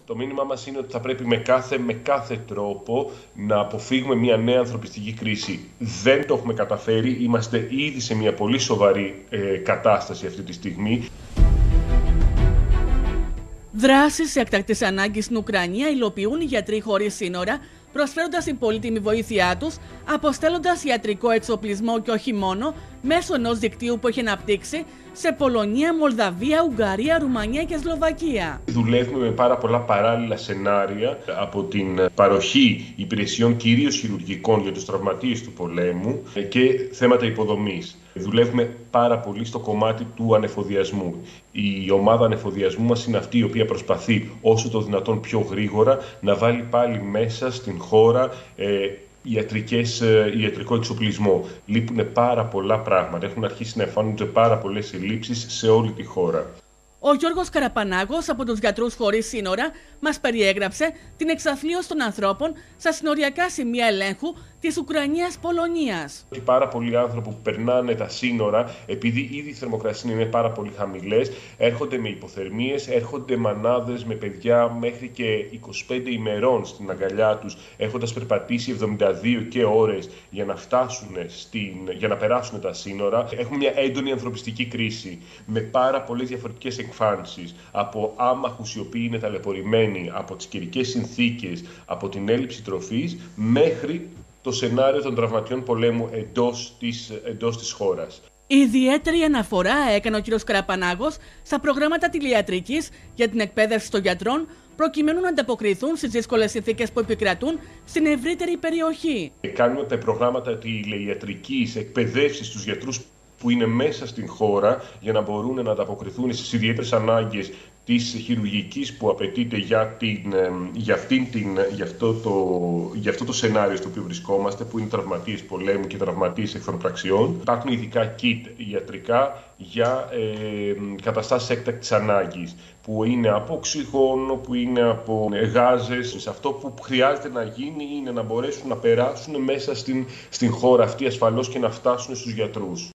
Το μήνυμά μας είναι ότι θα πρέπει με κάθε τρόπο να αποφύγουμε μια νέα ανθρωπιστική κρίση. Δεν το έχουμε καταφέρει, είμαστε ήδη σε μια πολύ σοβαρή κατάσταση αυτή τη στιγμή. Δράσεις σε έκτακτης ανάγκης στην Ουκρανία υλοποιούν οι γιατροί χωρίς σύνορα, προσφέροντας την πολύτιμη βοήθειά τους, αποστέλλοντας ιατρικό εξοπλισμό και όχι μόνο, μέσω ενός δικτύου που έχει αναπτύξει σε Πολωνία, Μολδαβία, Ουγγαρία, Ρουμανία και Σλοβακία. Δουλεύουμε με πάρα πολλά παράλληλα σενάρια, από την παροχή υπηρεσιών κυρίως χειρουργικών για τους τραυματίες του πολέμου και θέματα υποδομής. Δουλεύουμε πάρα πολύ στο κομμάτι του ανεφοδιασμού. Η ομάδα ανεφοδιασμού μας είναι αυτή η οποία προσπαθεί όσο το δυνατόν πιο γρήγορα να βάλει πάλι μέσα στην χώρα ιατρικό εξοπλισμό. Λείπουν πάρα πολλά πράγματα. Έχουν αρχίσει να εμφανίζονται πάρα πολλές ελλείψεις σε όλη τη χώρα. Ο Γιώργος Καραπανάγος από τους Γιατρούς Χωρίς Σύνορα μας περιέγραψε την εξαθλίωση των ανθρώπων στα συνοριακά σημεία ελέγχου της Ουκρανίας-Πολωνίας. Πάρα πολλοί άνθρωποι που περνάνε τα σύνορα, επειδή ήδη οι θερμοκρασίες είναι πάρα πολύ χαμηλές, έρχονται με υποθερμίες, έρχονται μανάδες με παιδιά μέχρι και 25 ημερών στην αγκαλιά τους, έχοντας περπατήσει 72 και ώρες για να περάσουν τα σύνορα. Έχουμε μια έντονη ανθρωπιστική κρίση με πάρα πολλές διαφορετικές εκφάνσεις. Από άμαχους οι οποίοι είναι ταλαιπωρημένοι από τις καιρικές συνθήκες, από την έλλειψη τροφής, μέχρι το σενάριο των τραυματιών πολέμου εντός της χώρας. Ιδιαίτερη αναφορά έκανε ο κ. Καραπανάγος στα προγράμματα τηλεϊατρικής για την εκπαίδευση των γιατρών, προκειμένου να ανταποκριθούν στις δύσκολες συνθήκες που επικρατούν στην ευρύτερη περιοχή. Κάνουμε τα προγράμματα τηλεϊατρικής εκπαιδεύσης στους γιατρούς που είναι μέσα στην χώρα για να μπορούν να ανταποκριθούν στις ιδιαίτερες ανάγκες της χειρουργικής που απαιτείται για αυτό το σενάριο στο οποίο βρισκόμαστε, που είναι τραυματίες πολέμου και τραυματίες εχθροπραξιών. Υπάρχουν ειδικά kit ιατρικά για καταστάσεις έκτακτης ανάγκης, που είναι από οξυγόνο, που είναι από γάζες. Αυτό που χρειάζεται να γίνει είναι να μπορέσουν να περάσουν μέσα στην χώρα αυτή ασφαλώς και να φτάσουν στους γιατρούς.